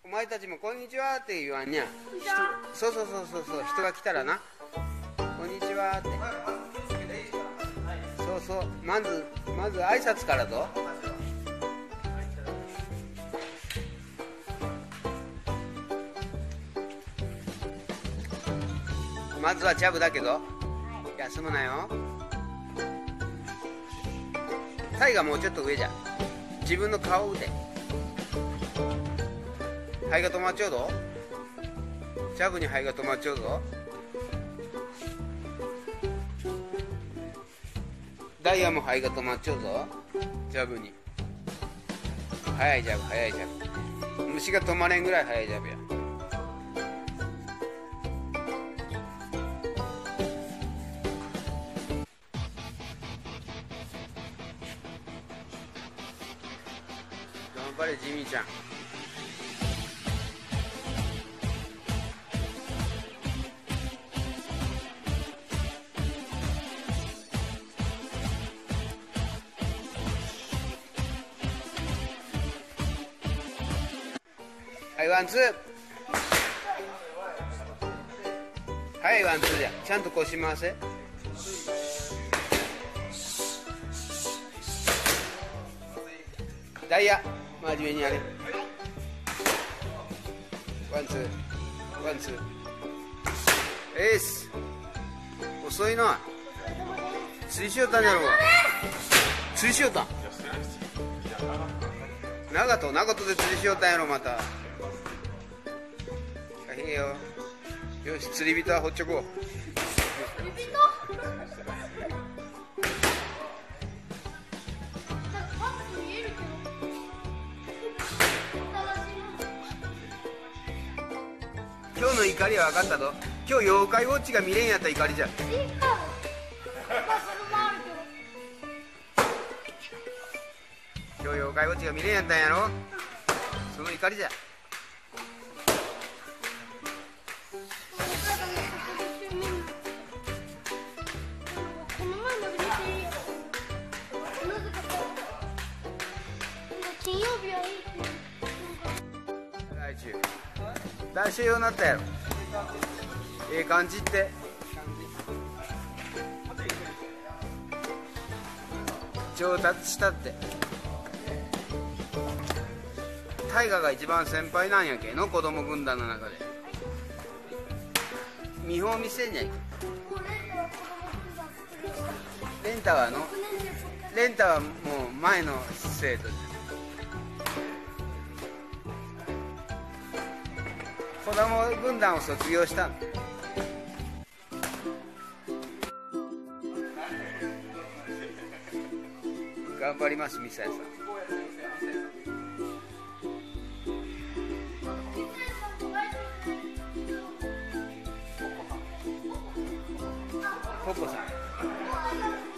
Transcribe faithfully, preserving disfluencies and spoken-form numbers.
お前たちもこんにちはって言わんにゃ。そうそうそうそうそう、人が来たらな、こんにちはって。そうそう、まずまず挨拶からぞ。まずはジャブだけど休むなよ。タイがもうちょっと上じゃ。自分の顔を打て。肺が止まっちゃうぞ。ジャブに肺が止まっちゃうぞ。ダイヤも肺が止まっちゃうぞ。ジャブに。速いジャブ、速いジャブ。虫が止まれんぐらい速いジャブや。頑張れジミーちゃん。はい、ワンツー。はい、ワンツーじゃ。ちゃんと腰回せ。ダイヤ真面目にやれ。ワンツーワンツー。エース遅いな。釣りしよったんやろうが。釣りしよったん。長門長門で釣りしよったんやろ。またいいよ。よし、釣り人はほっちょこう。釣り人今日の怒りは分かったぞ。今日妖怪ウォッチが見れんやった怒りじゃ。今日妖怪ウォッチが見れんやったんやろ。その怒りじゃ。 金曜日はいい。 来週来週ようになったやろ。ええ感じって上達したって。大河が一番先輩なんやけの、子供軍団の中で。見本見せんにゃい。レンタはのレンタはもう前の生徒じゃ。子供軍団を卒業したの。頑張ります、ミサイさん。ポッポさん。